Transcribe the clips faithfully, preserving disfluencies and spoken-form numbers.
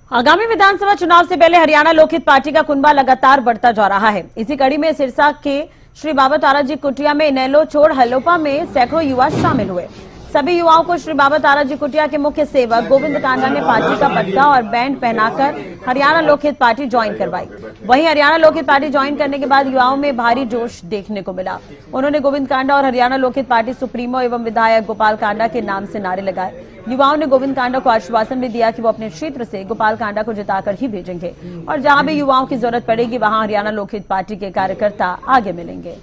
आगामी विधानसभा चुनाव से पहले हरियाणा लोकहित पार्टी का कुनबा लगातार बढ़ता जा रहा है। इसी कड़ी में सिरसा के श्री बाबा ताराजी कुटिया में इनेलो छोड़ हलोपा में सैकड़ों युवा शामिल हुए। सभी युवाओं को श्री बाबा ताराजी कुटिया के मुख्य सेवक गोविंद कांडा ने पार्टी का पट्टा और बैंड पहनाकर हरियाणा लोकहित पार्टी ज्वाइन करवाई। वहीं हरियाणा लोकहित पार्टी ज्वाइन करने के बाद युवाओं में भारी जोश देखने को मिला। उन्होंने गोविंद कांडा और हरियाणा लोकहित पार्टी सुप्रीमो एवं विधायक गोपाल कांडा के नाम से नारे लगाए। युवाओं ने गोविंद कांडा को आश्वासन भी दिया कि वो अपने क्षेत्र से गोपाल कांडा को जिताकर ही भेजेंगे और जहां भी युवाओं की जरूरत पड़ेगी वहां हरियाणा लोकहित पार्टी के कार्यकर्ता आगे मिलेंगे।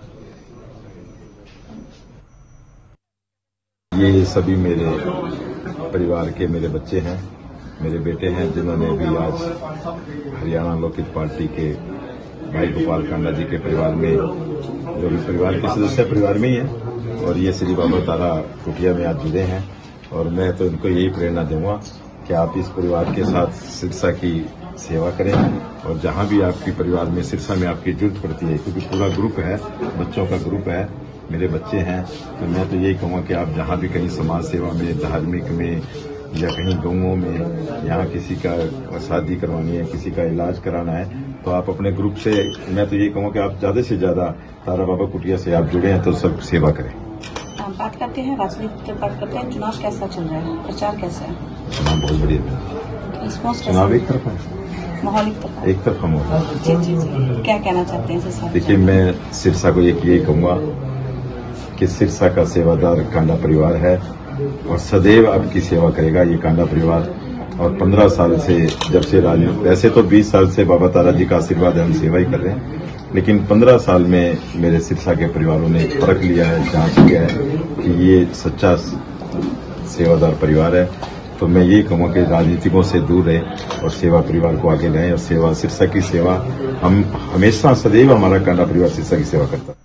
ये सभी मेरे परिवार के मेरे बच्चे हैं, मेरे बेटे हैं, जिन्होंने भी आज हरियाणा लोकहित पार्टी के भाई गोपाल कांडा जी के परिवार में, जो भी परिवार के सदस्य परिवार में ही है, और ये श्री बाबा तारा कुटिया में आज जुड़े हैं। और मैं तो इनको यही प्रेरणा दूंगा कि आप इस परिवार के साथ सिरसा की सेवा करें और जहां भी आपके परिवार में सिरसा में आपकी जरूरत पड़ती है, क्योंकि पूरा ग्रुप है, बच्चों का ग्रुप है, मेरे बच्चे हैं, तो मैं तो यही कहूँगा कि आप जहाँ भी कहीं समाज सेवा में, धार्मिक में या कहीं गाँवों में, यहाँ किसी का शादी करवानी है, किसी का इलाज कराना है, तो आप अपने ग्रुप से, मैं तो यही कहूँगा कि आप ज्यादा से ज्यादा तारा बाबा कुटिया से आप जुड़े हैं तो सब सेवा करें। बात करते हैं राजनीति बात करते हैं, चुनाव कैसा चल रहा है, प्रचार कैसा है? चुनाव बहुत बढ़िया, चुनाव एक तरफा माहौल एक तरफा एक तरफा माहौल। जी जी जी, क्या कहना चाहते हैं? देखिए, मैं सिरसा को एक यही कहूँगा कि सिरसा का सेवादार कांडा परिवार है और सदैव आपकी सेवा करेगा ये कांडा परिवार। और पंद्रह साल से, जब से राजनीति, वैसे तो बीस साल से बाबा तारा जी का आशीर्वाद है, हम सेवा ही कर रहे हैं, लेकिन पंद्रह साल में मेरे सिरसा के परिवारों ने परख लिया है, जांच किया है कि ये सच्चा सेवादार परिवार है। तो मैं यही कहूँगा कि राजनीतिकों से दूर रहे और सेवा परिवार को आगे लाएं और सेवा, सिरसा की सेवा, हम हमेशा सदैव हमारा कांडा परिवार सिरसा की सेवा करता है।